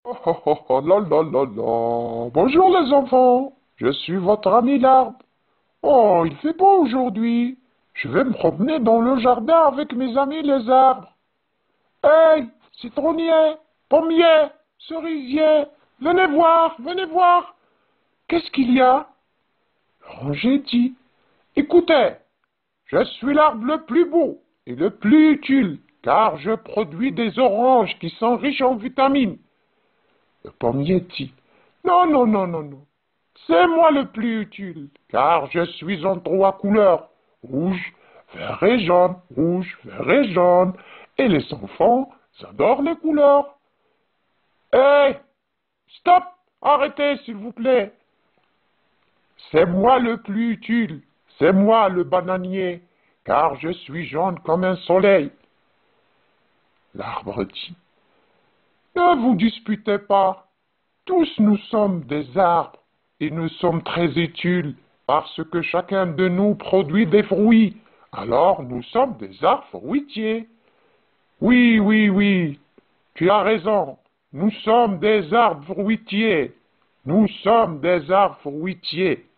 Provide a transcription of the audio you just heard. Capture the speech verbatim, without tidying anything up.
Oh, oh, oh, oh, là, là, là, là. Bonjour les enfants, je suis votre ami l'arbre. Oh, il fait beau aujourd'hui. Je vais me promener dans le jardin avec mes amis les arbres. Hey, citronnier, pommier, cerisier, venez voir, venez voir. Qu'est-ce qu'il y a? L'oranger dit, écoutez, je suis l'arbre le plus beau et le plus utile, car je produis des oranges qui sont riches en vitamines. Le pommier dit, non, non, non, non, non. C'est moi le plus utile, car je suis en trois couleurs. Rouge, vert et jaune, rouge, vert et jaune. Et les enfants adorent les couleurs. Hé, stop, arrêtez s'il vous plaît. C'est moi le plus utile, c'est moi le bananier, car je suis jaune comme un soleil. L'arbre dit, ne vous disputez pas. Tous nous sommes des arbres et nous sommes très utiles parce que chacun de nous produit des fruits. Alors nous sommes des arbres fruitiers. Oui, oui, oui, tu as raison. Nous sommes des arbres fruitiers. Nous sommes des arbres fruitiers.